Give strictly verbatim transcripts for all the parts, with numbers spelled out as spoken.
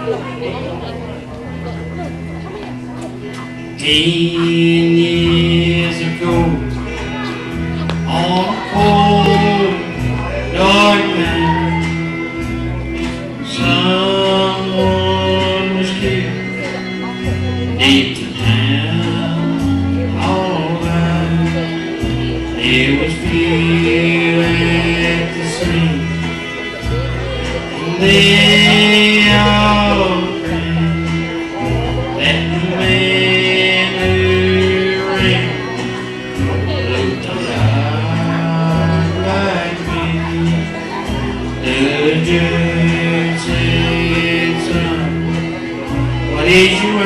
Ten years ago, on a cold, dark night, someone was killed deep down. All right, it was fear at the scene, and they all prayed that the man looked a lot like me. The judge said, son, what is your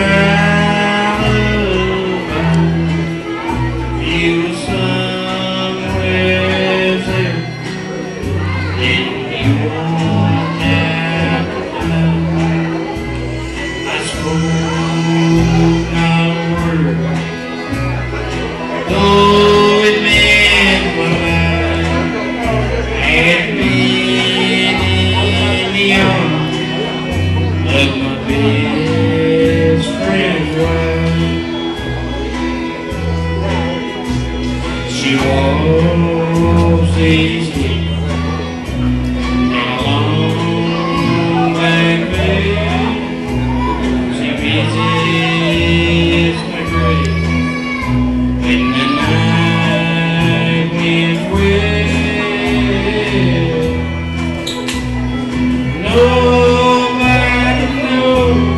alibi? You were somewhere there, then you won't have to die. I spoke not a word, though it meant my life. Had been in the arms of my best friend's wife. She walks these hills in a long black veil. She visits my grave when the night winds wail. Nobody knows,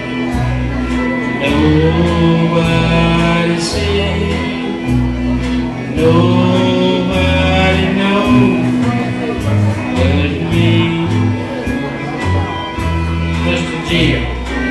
nobody sees, nobody knows but me. Mister Jim.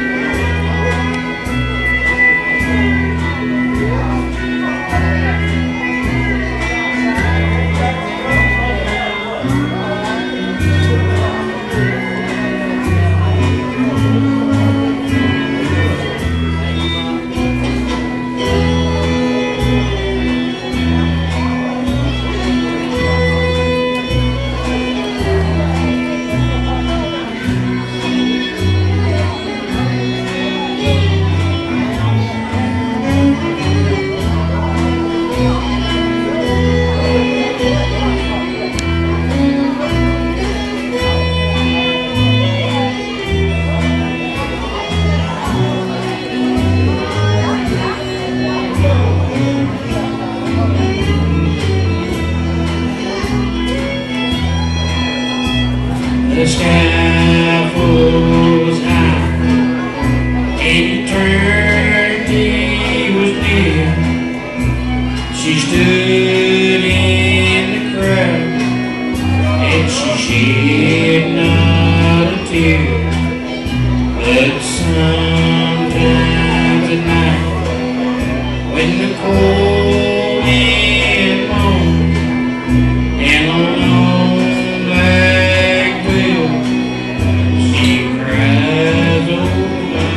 The scaffold was high, and eternity was near. She stood in the crowd, and she shed not a tear. But sometimes at night, when the cold wind moans, and a long black veil, she cries, oh my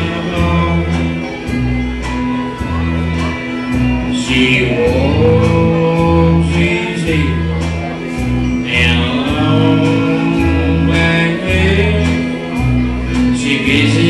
Lord. She walks these hills in a long black veil. She visits